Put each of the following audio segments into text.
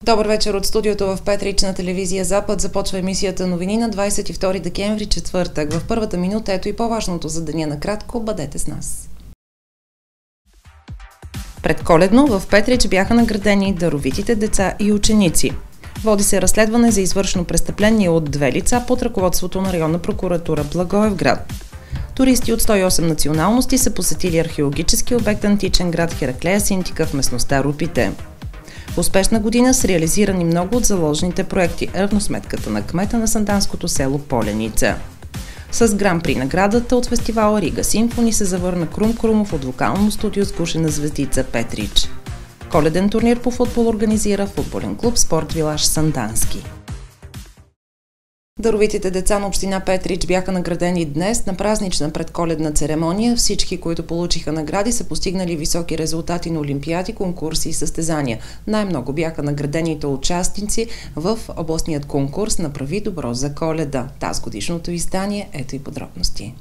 Добър вечер от студиото в Петрич на телевизия Запад. Започва емисията новини на 22 декември, четвъртък. В първата минута ето и по-важното за деня накратко. Бъдете с нас. Предколедно в Петрич бяха наградени даровитите деца и ученици. Води се разследване за извършено престъпление от две лица под ръководството на районна прокуратура Благоевград. Туристи от 108 националности са посетили археологически обект античен град Хераклея Синтика в местността Рупите. Успешна година с реализирани много от заложените проекти, равносметката на кмета на санданското село Поленица. С гран-при наградата от фестивала Рига Симфони се завърна Крум Крумов от вокално студио с гушена звездица Петрич. Коледен турнир по футбол организира футболен клуб Спорт Вилаж Сандански. Даровитите деца на община Петрич бяха наградени днес на празнична предколедна церемония. Всички, които получиха награди, са постигнали високи резултати на олимпиади, конкурси и състезания. Най-много бяха наградените участници в областният конкурс "Направи добро за Коледа". Тази годишното издание, ето и подробности.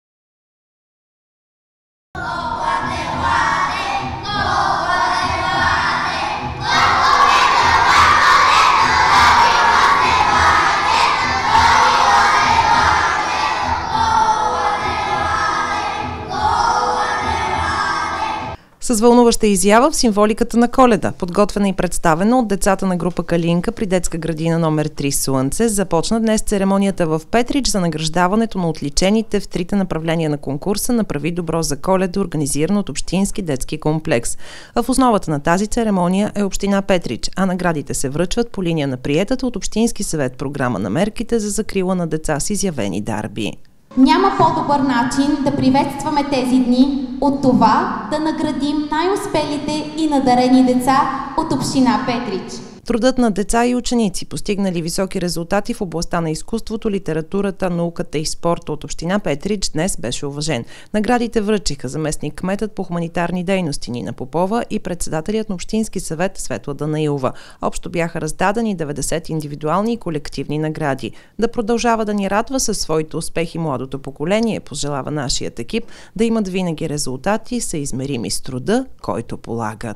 С вълнуваща изява в символиката на Коледа, подготвена и представена от децата на група Калинка при детска градина номер 3 Слънце, започна днес церемонията в Петрич за награждаването на отличените в трите направления на конкурса "Направи добро за Коледа", организиран от Общински детски комплекс. В основата на тази церемония е община Петрич, а наградите се връчват по линия на приетата от Общински съвет програма на мерките за закрила на деца с изявени дарби. Няма по-добър начин да приветстваме тези дни от това да наградим най-успелите и надарени деца от община Петрич. Трудът на деца и ученици, постигнали високи резултати в областта на изкуството, литературата, науката и спорта от община Петрич, днес беше уважен. Наградите връчиха заместник кметът по хуманитарни дейности Нина Попова и председателят на Общински съвет Светла Данаилова. Общо бяха раздадени 90 индивидуални и колективни награди. Да продължава да ни радва със своите успехи младото поколение, пожелава нашият екип, да имат винаги резултати, съизмерими с труда, който полагат.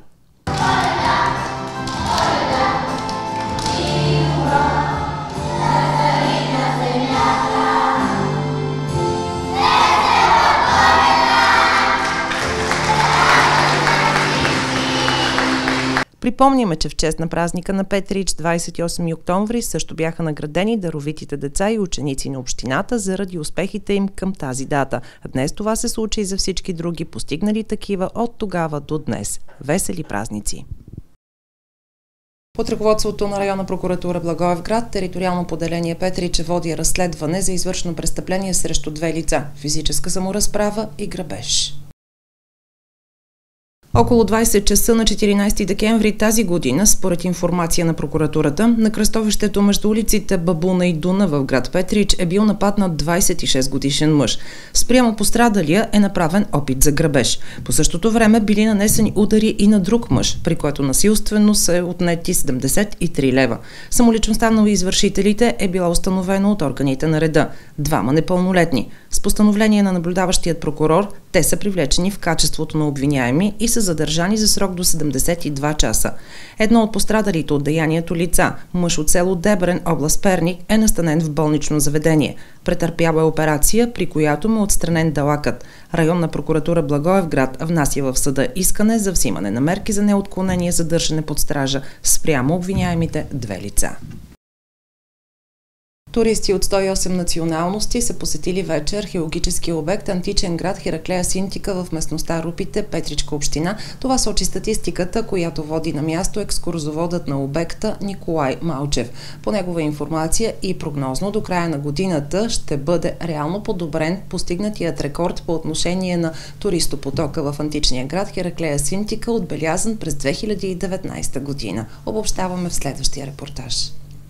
Припомняме, че в чест на празника на Петрич, 28 октомври, също бяха наградени даровитите деца и ученици на общината заради успехите им към тази дата. Днес това се случи и за всички други, постигнали такива от тогава до днес. Весели празници! Под ръководството на районна прокуратура Благоевград, териториално поделение Петрич води разследване за извършено престъпление срещу две лица – физическа саморазправа и грабеж. Около 20 часа на 14 декември тази година, според информация на прокуратурата, на кръстовището между улиците Бабуна и Дуна в град Петрич е бил нападнат 26 годишен мъж. Спрямо пострадалия е направен опит за грабеж. По същото време били нанесени удари и на друг мъж, при което насилствено са отнети 73 лева. Самоличността на извършителите е била установена от органите на реда. Двама непълнолетни. С постановление на наблюдаващият прокурор, те са привлечени в качеството на обвиняеми и са задържани за срок до 72 часа. Едно от пострадалите от деянието лица, мъж от село Дебрен, област Перник, е настанен в болнично заведение. Претърпява е операция, при която му е отстранен далакът. Районна прокуратура Благоевград внася в съда искане за взимане на мерки за неотклонение задържане под стража спрямо обвиняемите две лица. Туристи от 108 националности са посетили вече археологическия обект античен град Хераклея Синтика в местността Рупите, Петричка община. Това сочи статистиката, която води на място екскурзоводът на обекта Николай Малчев. По негова информация и прогнозно до края на годината ще бъде реално подобрен постигнатият рекорд по отношение на туристопотока в античния град Хераклея Синтика, отбелязан през 2019 година. Обобщаваме в следващия репортаж.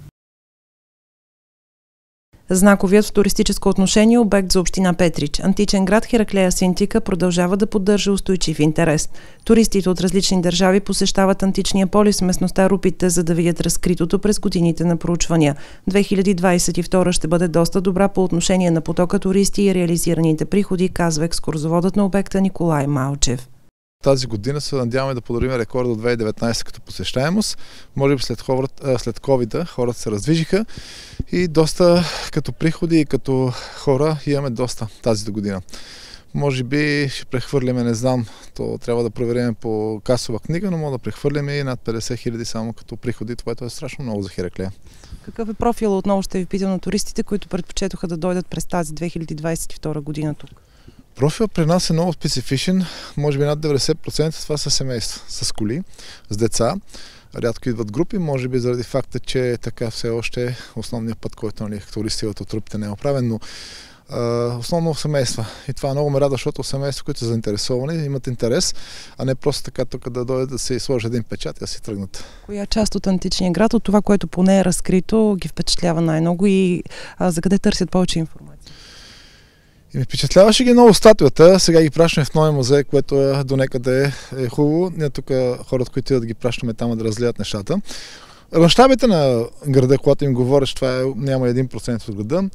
Знаковият в туристическо отношение обект за община Петрич, античен град Хераклея Синтика, продължава да поддържа устойчив интерес. Туристите от различни държави посещават античния полис в местността Рупите, за да видят разкритото през годините на проучвания. 2022 ще бъде доста добра по отношение на потока туристи и реализираните приходи, казва екскурзоводът на обекта Николай Малчев. Тази година се надяваме да подобрим рекорда от 2019 като посещаемост. Може би след COVID хората се раздвижиха и доста като приходи и като хора имаме доста тази година. Може би ще прехвърлиме, не знам, то трябва да проверим по касова книга, но може да прехвърлиме и над 50 хиляди само като приходи, което е страшно много за Хераклея. Какъв е профилът, отново ще ви питам, на туристите, които предпочетоха да дойдат през тази 2022 година тук? Профилът при нас е много специфичен, може би над 90% това са семейства с коли, с деца. Рядко идват групи, може би заради факта, че така все още основният път, който туристите от трупите не е оправен, но основно семейства. И това много ме радва, защото семейства, които са заинтересовани, имат интерес, а не просто така тук да дойдат да се сложи един печат и да си тръгнат. Коя част от античния град, от това, което поне е разкрито, ги впечатлява най-много и за къде търсят повече информация? И ми впечатляваше ги много статуята. Сега ги пращаме в новия музей, което до някъде е хубаво. Ние тук хората, които идват, ги пращаме там да разгледат нещата. Мащабите на града, когато им говориш, това няма 1% от града.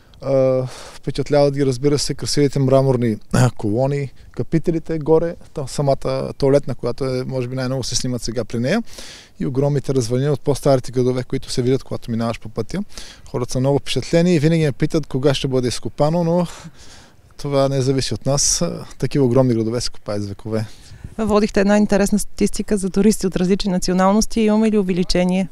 Впечатляват ги, разбира се, красивите мраморни колони, капителите горе, самата туалетна, която може би най-много се снимат сега при нея, и огромните развалини от по-старите градове, които се видят, когато минаваш по пътя. Хората са много впечатлени и винаги ме питат кога ще бъде изкопано, но това не зависи от нас. Такива огромни градове се копаят с векове. Водихте една интересна статистика за туристи от различни националности. Имаме ли увеличение?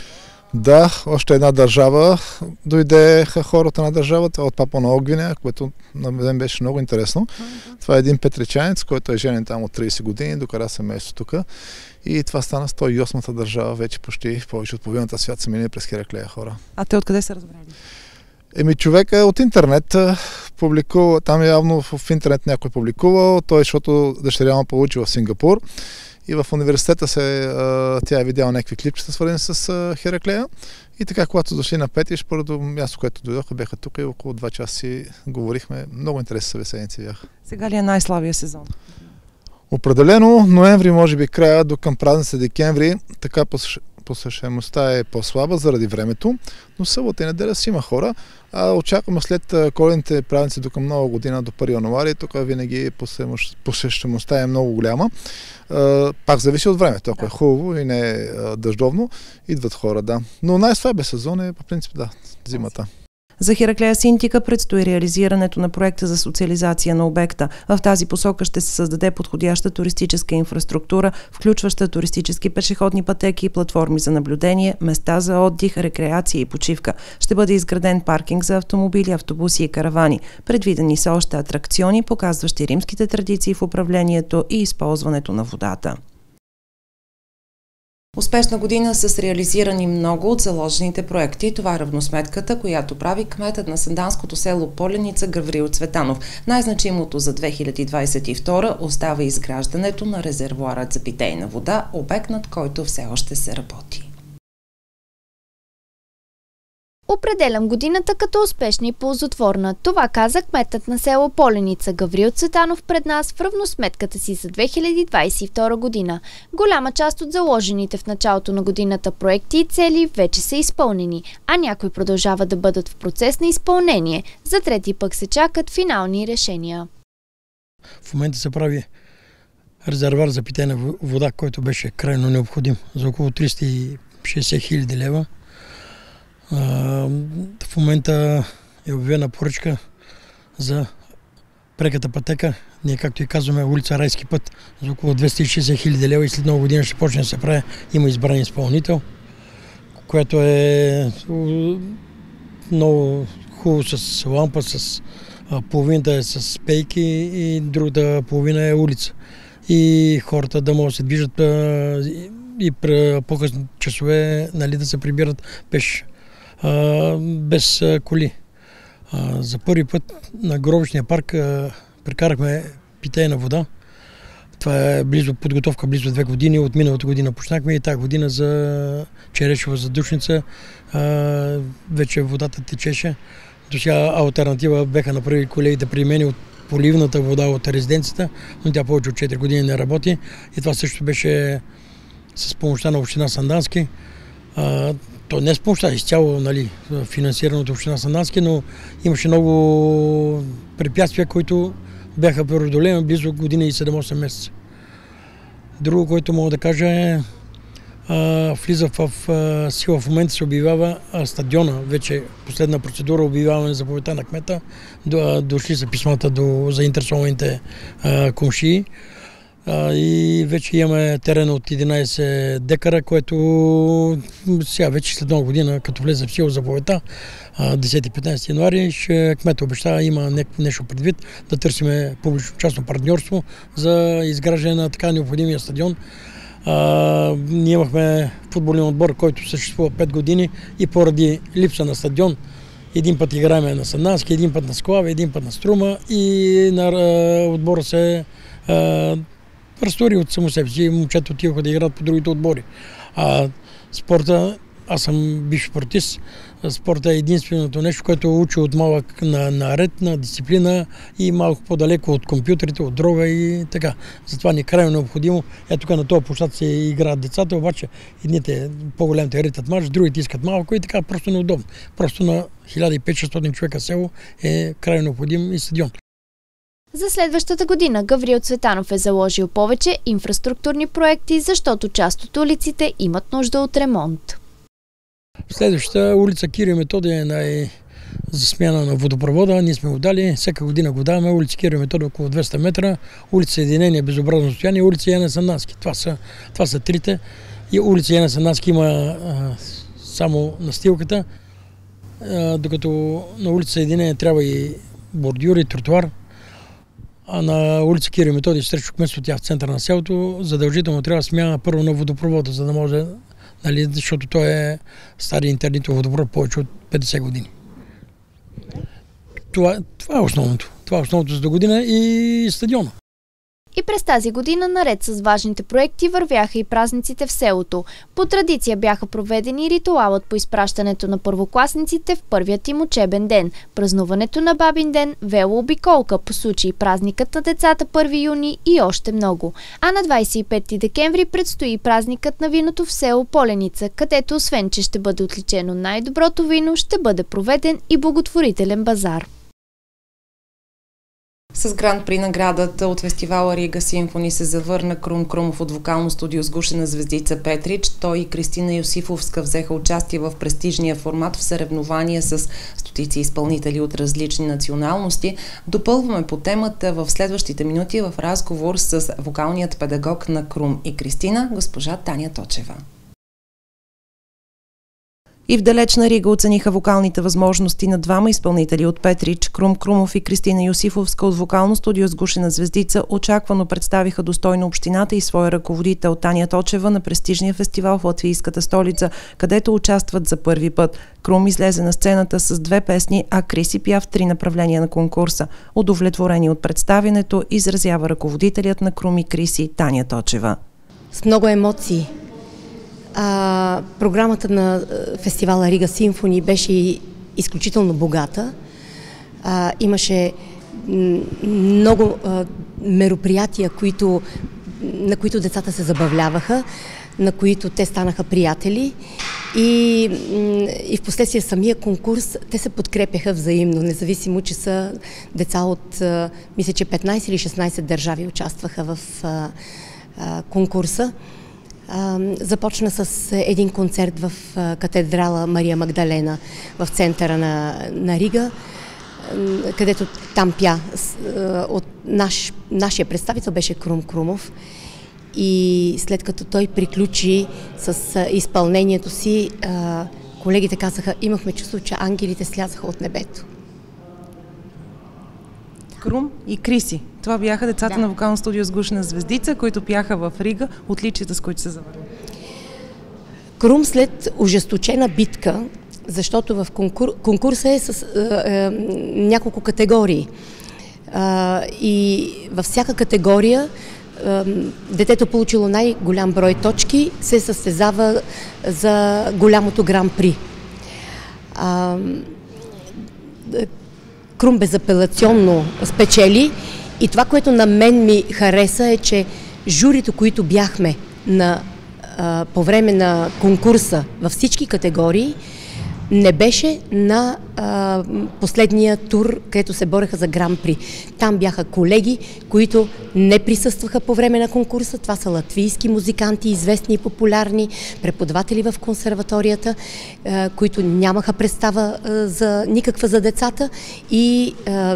Да, още една държава дойдеха хората на държавата от Папуа Нова Гвинея, което на мен беше много интересно. Това е един петричанец, който е женен там от 30 години, докара семейство тук. И това стана 108-та държава, вече почти повече от половината свят са минали през Хераклея хора. А те откъде са разбрали? Човека от интернет публикува, там явно в интернет някой публикувал, той защото дъщеря му получи в Сингапур. И в университета тя е видяла някакви клипчета, свързани с Хераклея. И така, когато дошли на Петрич, първото място, което дойдоха, бяха тук и около 2 часа си говорихме. Много интересни събеседници бяха. Сега ли е най-слабия сезон? Определено, ноември, може би края, до към празници декември, така посещаемостта е по-слаба заради времето, но събота и неделя си има хора. Очакваме след коледните празници до към Нова година, до 1 януари, тук винаги посещаемостта е много голяма. Пак зависи от времето, ако е хубаво и не е дъждовно, идват хора, да. Но най-слабия сезон е по принцип, да, зимата. За Хераклея Синтика предстои реализирането на проекта за социализация на обекта. В тази посока ще се създаде подходяща туристическа инфраструктура, включваща туристически пешеходни пътеки, платформи за наблюдение, места за отдих, рекреация и почивка. Ще бъде изграден паркинг за автомобили, автобуси и каравани. Предвидени са още атракциони, показващи римските традиции в управлението и използването на водата. Успешна година с реализирани много от заложените проекти. Това е равносметката, която прави кметът на санданското село Поленица Гаврил Цветанов. Най-значимото за 2022 остава изграждането на резервоарът за питейна вода, обект над който все още се работи. Определям годината като успешна и ползотворна. Това каза кметът на село Поленица Гаврил Цветанов пред нас в равносметката си за 2022 година. Голяма част от заложените в началото на годината проекти и цели вече са изпълнени, а някои продължават да бъдат в процес на изпълнение. За трети пък се чакат финални решения. В момента се прави резервуар за питейна вода, който беше крайно необходим за около 360 хиляди лева. В момента е обявена поръчка за преката пътека. Ние, както и казваме, улица Райски път за около 260 хиляди лева и след много година ще почне да се прави. Има избран изпълнител, което е много хубаво с лампа, с половината е с пейки и другата половина е улица. И хората да могат да се движат и при по-късни часове, нали, да се прибират пеш. Без коли. За първи път на Гробищния парк прекарахме питейна вода. Това е подготовка близо 2 години. От миналата година почнахме и тази година за Черешова задушница. Вече водата течеше. До сега алтернатива беха направили колегите при мен от поливната вода от резиденцията, но тя повече от 4 години не работи. И това също беше с помощта на община Сандански. То не с помощта, изцяло, нали, финансирано от община Сандански, но имаше много препятствия, които бяха преодолени близо година и 7-8 месеца. Друго, което мога да кажа е, влиза в сила, в момента се обявява стадиона. Вече последна процедура, обявяване заповедта на кмета. Дошли са писмата до заинтересованите комшии. И вече имаме терен от 11 декара, което сега вече след нова година, като влезе в сила заповедта, 10-15 януари, кмет обещава, има нещо предвид, да търсиме публично-частно партньорство за изграждане на така необходимия стадион. Ние имахме футболен отбор, който съществува 5 години и поради липса на стадион, един път играем на Сандански, един път на Склаве, един път на Струма и на отбора се разтори от само себе си. Момчета отиваха да играят по другите отбори. Спорта, аз съм бивш спортист, спорта е единственото нещо, което учи от малък на ред, на дисциплина и малко по-далеко от компютрите, от дрога и така. Затова ни е крайно необходимо. Тук на този площад се играят децата, обаче едните по-големите ритат мач, другите искат малко и така просто неудобно. Просто на 1500-600 човека село е крайно необходим и стадион. За следващата година Гаврил Цветанов е заложил повече инфраструктурни проекти, защото част от улиците имат нужда от ремонт. Следващата улица Кирил Методий е за смяна на водопровода. Ние сме го дали, всяка година го даваме. Улица Кирил Методий около 200 метра, улица Съединение безобразно състояние, улица Яне Сандански. Това са трите. И улица Яне Сандански има само настилката, докато на улица Съединение трябва и бордюр и тротуар. А на улица Кирил Методий, срещу кметството, тя в центъра на селото, задължително трябва да смяна първо на водопровода, за да може, защото той е стари интернетов водопровод повече от 50 години. Това е основното. Това е основното за до година и стадиона. И през тази година, наред с важните проекти, вървяха и празниците в селото. По традиция бяха проведени ритуалът по изпращането на първокласниците в първият им учебен ден, празнуването на бабин ден, велообиколка по случай празникът на децата 1 юни и още много. А на 25 декември предстои празникът на виното в село Поленица, където освен, че ще бъде отличено най-доброто вино, ще бъде проведен и благотворителен базар. С гран-при наградата от фестивала Рига Симфони се завърна Крум Крумов от вокално студио Сгушена звездица Петрич. Той и Кристина Юсифовска взеха участие в престижния формат в съревнования с стотици изпълнители от различни националности. Допълваме по темата в следващите минути в разговор с вокалният педагог на Крум и Кристина, госпожа Таня Точева. И в далечна Рига оцениха вокалните възможности на двама изпълнители от Петрич, Крум Крумов и Кристина Юсифовска от вокално студио Сгушена звездица, очаквано представиха достойно общината и своя ръководител Таня Точева на престижния фестивал в латвийската столица, където участват за първи път. Крум излезе на сцената с 2 песни, а Криси пя в 3 направления на конкурса. Удовлетворени от представянето, изразява ръководителят на Крум и Криси Таня Точева. С много емоции. Програмата на фестивала Рига Симфони беше изключително богата. Имаше много мероприятия, на които децата се забавляваха, на които те станаха приятели и в последствие самия конкурс те се подкрепяха взаимно, независимо, че са деца от, мисля, че 15 или 16 държави участваха в конкурса. Започна с един концерт в катедрала Мария Магдалена в центъра на Рига, където там пя от нашия представител беше Крум Крумов. И след като той приключи с изпълнението си, колегите казаха, имахме чувство, че ангелите слязаха от небето. Крум и Криси. Това бяха децата на вокално студио Сгушена звездица, които пяха в Рига, отличията с които се завърна. Крум след ожесточена битка, защото в конкурса е с няколко категории. И във всяка категория детето получило най-голям брой точки, се състезава за голямото гран-при. Крум безапелационно спечели и това, което на мен ми хареса е, че журито, които бяхме по време на конкурса във всички категории, не беше на последния тур, където се бореха за Гран-при. Там бяха колеги, които не присъстваха по време на конкурса. Това са латвийски музиканти, известни и популярни, преподаватели в консерваторията, които нямаха представа никаква за децата и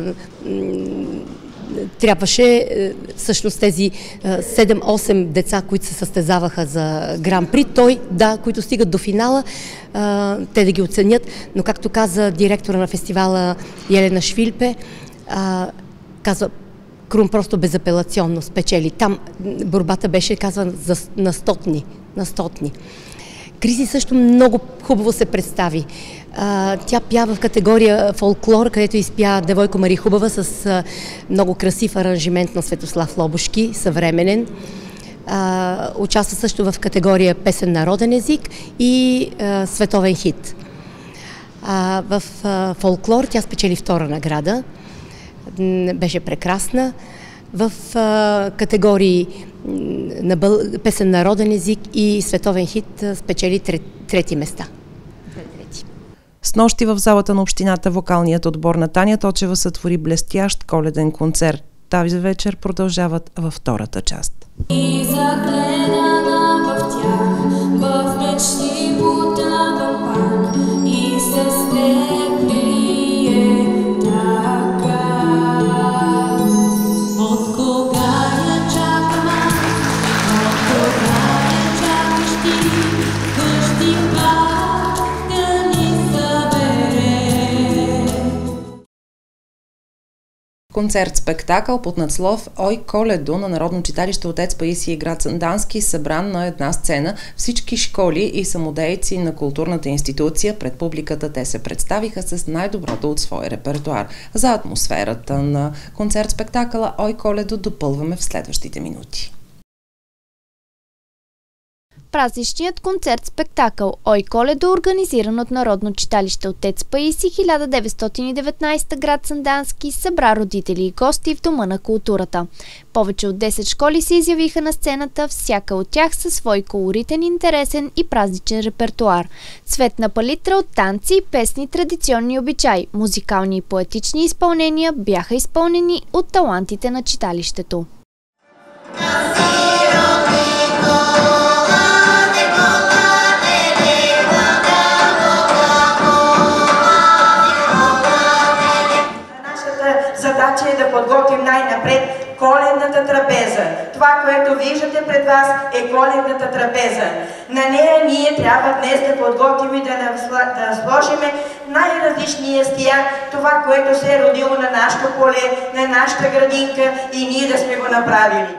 трябваше всъщност тези 7-8 деца, които се състезаваха за Гран-при, които стигат до финала, те да ги оценят. Но както каза директора на фестивала Елена Швилпе, казва, Крум просто безапелационно спечели. Там борбата беше, казва, на стотни. Криси също много хубаво се представи. Тя пя в категория фолклор, където изпя Девойко Мари Хубава с много красив аранжимент на Светослав Лобошки, съвременен. Участва също в категория песен народен език и световен хит. В фолклор тя спечели втора награда. Беше прекрасна. В категории на песен народен език и световен хит спечели трети места. Снощи в залата на общината вокалният отбор на Таня Точева сътвори блестящ коледен концерт. Тази вечер продължават във втората част. И загледана в тях, в мечти потъва пак и с теб е така. От кога я чакам аз, от кога я чакаш ти, къщи пак да ни събере. Концерт-спектакъл под надслов «Ой, Коледо» на Народно читалище Отец Паисий, град Сандански, събран на една сцена. Всички школи и самодейци на културната институция пред публиката те се представиха с най-доброто от своя репертуар. За атмосферата на концерт-спектакъла «Ой, Коледо» допълваме в следващите минути. Празничният концерт-спектакъл «Ой, Коледо», организиран от Народно читалище Отец Паисий 1919 град Сандански, събра родители и гости в Дома на културата. Повече от 10 школи се изявиха на сцената, всяка от тях със свой колоритен, интересен и празничен репертуар. Цветна палитра от танци, песни, традиционни обичаи, музикални и поетични изпълнения бяха изпълнени от талантите на читалището. Задача е да подготвим най-напред коледната трапеза. Това, което виждате пред вас, е коледната трапеза. На нея ние трябва днес да подготвим и да сложим най-различни ястия, това, което се е родило на нашето поле, на нашата градинка и ние да сме го направили.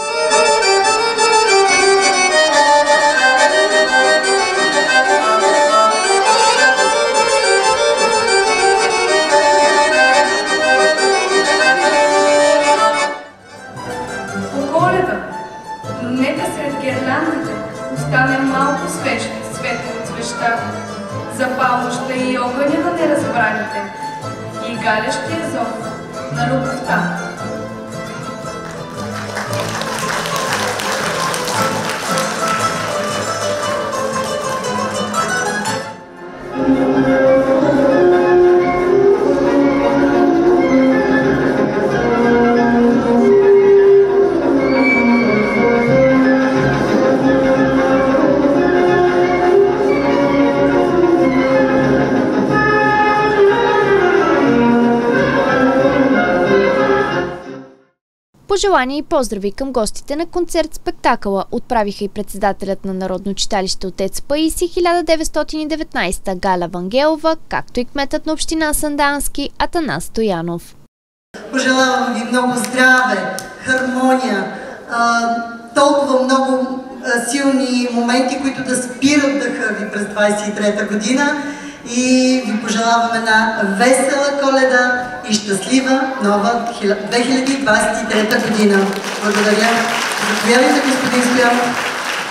Остане малко свещ, светло от свеща, запалваща и огъня на неразбраните и галящия зов на любовта. Пожелания и поздрави към гостите на концерт-спектакъла отправиха и председателят на Народно читалище Отец Паисий 1919 Галя Вангелова, както и кметът на община Сандански Атанас Стоянов. Пожелавам ви много здраве, хармония, толкова много силни моменти, които да спират дъха ви през 23-та година и ви пожелавам една весела Коледа и щастлива нова 2023 година. Благодаря. Заповядайте, господин Стоянов.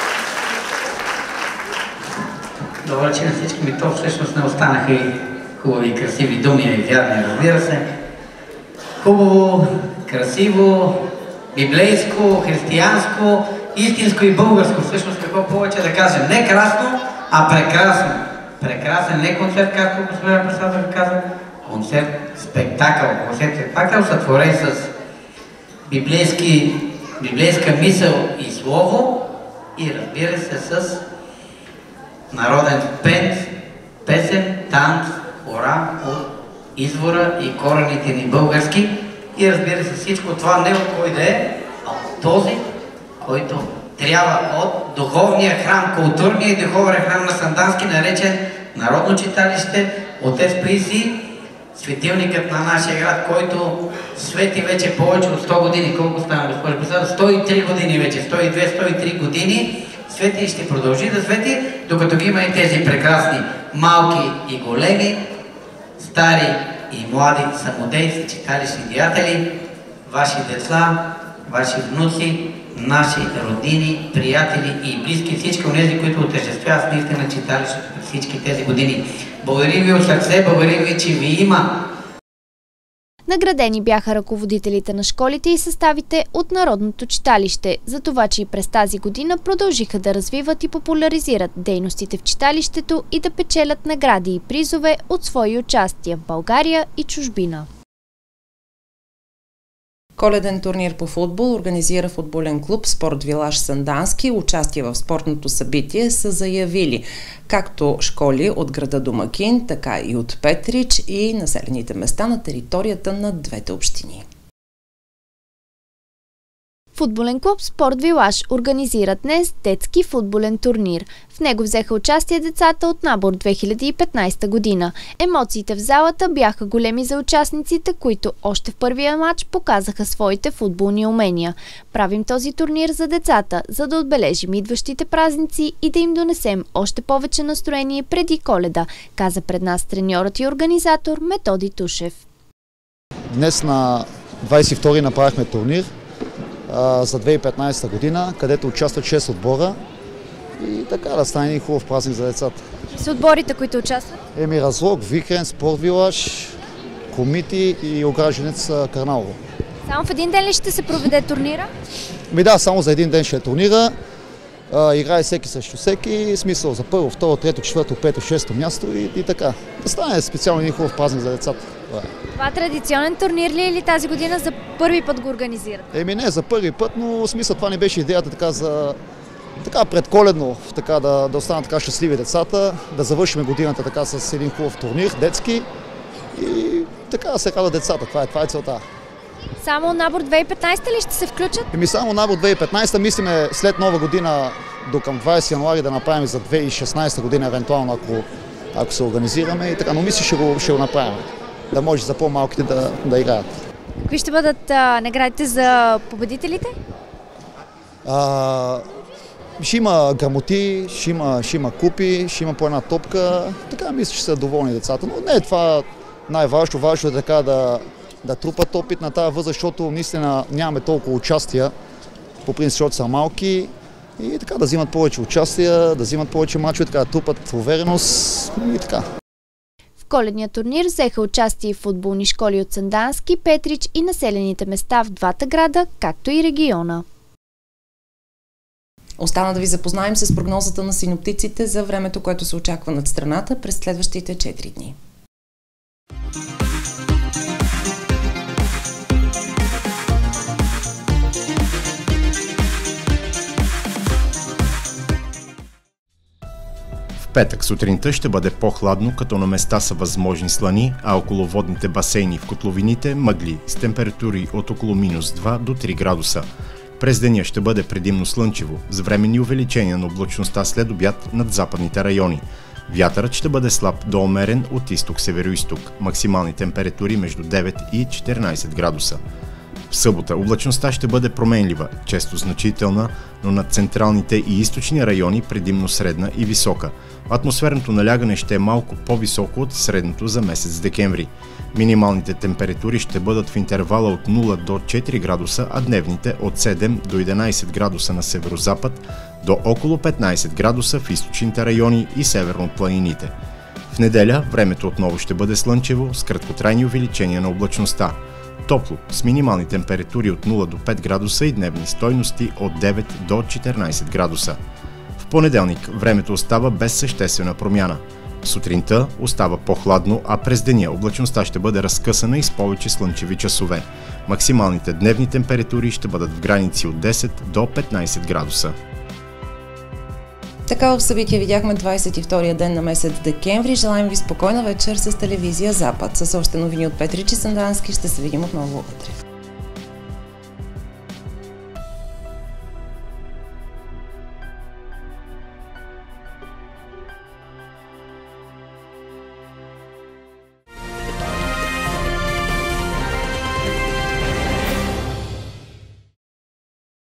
Добре, че на всички ми то всъщност не останаха и хубави и красиви думи, и вярни, разбира се. Хубаво, красиво, библейско, християнско, истинско и българско. Всъщност какво повече да кажем? Не красно, а прекрасно. прекрасен не концерт, както госпожа председател каза, концерт спектакъл. Концерт спектакъл сътворен с библейска мисъл и слово и разбира се с народен песен, танц, хора от извора и корените ни български и разбира се всичко това не от кой да е, а от този, който трябва от духовния храм, културния и духовен храм на Сандански, наречен Народно читалище, отец Паисий, светилникът на нашия град, който свети вече повече от 100 години. Колко стана, госпожо председател? 103 години вече, 102-103 години свети и ще продължи да свети, докато ги има и тези прекрасни малки и големи, стари и млади самодейци, читалищни деятели, ваши деца, ваши внуци, наши роднини, приятели и близки, всички онези, които отъждествяват смисъла на читалището всички тези години. Благодарим ви от сърце, благодарим ви, че ви има. Наградени бяха ръководителите на школите и съставите от Народното читалище, за това, че и през тази година продължиха да развиват и популяризират дейностите в читалището и да печелят награди и призове от свои участия в България и чужбина. Коледен турнир по футбол организира футболен клуб Спорт Вилаж Сандански. Участие в спортното събитие са заявили както школи от града Домакин, така и от Петрич и населените места на територията на двете общини. Футболен клуб Спорт Вилаж организира днес детски футболен турнир. В него взеха участие децата от набор 2015 година. Емоциите в залата бяха големи за участниците, които още в първия матч показаха своите футболни умения. Правим този турнир за децата, за да отбележим идващите празници и да им донесем още повече настроение преди Коледа, каза пред нас треньорът и организатор Методи Тушев. Днес на 22 направихме турнир за 2015 година, където участват 6 отбора и така да стане един хубав празник за децата. С отборите, които участват? Разлог, Викрен, Спорт Вилаж, Комити и Огражденец Карналово. Само в един ден ли ще се проведе турнира? Да, само за един ден ще е турнира. Играе всеки срещу всеки, смисъл за първо, второ, трето, четвърто, пето, шесто място и така. Да стане специално един хубав празник за децата. Това традиционен турнир ли или тази година за първи път го организирате? Не, за първи път, но смисъл това не беше идеята така предколедно, така да останат така щастливи децата, да завършим годината така с един хубав турнир, детски и така да се радват децата. Това е целта. Само набор 2015 ли ще се включат? Само набор 2015, мислиме след нова година до към 20 януари да направим за 2016 година, евентуално ако се организираме и така, но мисля ще го направим, да може за по-малките да играят. Какви ще бъдат наградите за победителите? Ще има грамоти, ще има купи, ще има по една топка, така мисля, че са доволни децата, но не е това най-важно, важно е така да трупат опит на тази възраст, защото наистина нямаме толкова участия, по принцип, защото са малки и така да взимат повече участия, да взимат повече мачове, така да трупат увереност и така. В коледния турнир взеха участие футболни школи от Сандански, Петрич и населените места в двата града, както и региона. Остана да ви запознаем с прогнозата на синоптиците за времето, което се очаква над страната през следващите 4 дни. Петък сутринта ще бъде по-хладно, като на места са възможни слани, а около водните басейни в котловините мъгли с температури от около -2 до 3 градуса. През деня ще бъде предимно слънчево, с временни увеличения на облачността след обяд над западните райони. Вятърът ще бъде слаб до умерен от изток-североизток, максимални температури между 9 и 14 градуса. В събота облачността ще бъде променлива, често значителна, но над централните и източни райони предимно средна и висока. Атмосферното налягане ще е малко по-високо от средното за месец декември. Минималните температури ще бъдат в интервала от 0 до 4 градуса, а дневните от 7 до 11 градуса на северозапад до около 15 градуса в източните райони и северно от планините. В неделя времето отново ще бъде слънчево с краткотрайни увеличения на облачността. Топло, с минимални температури от 0 до 5 градуса и дневни стойности от 9 до 14 градуса. В понеделник времето остава без съществена промяна. Сутринта остава по-хладно, а през деня облачността ще бъде разкъсана и с повече слънчеви часове. Максималните дневни температури ще бъдат в граници от 10 до 15 градуса. Така в събитие видяхме 22-я ден на месец декември. Желаем ви спокойна вечер с телевизия Запад. С още новини от Петрич и Сандански ще се видим отново утре.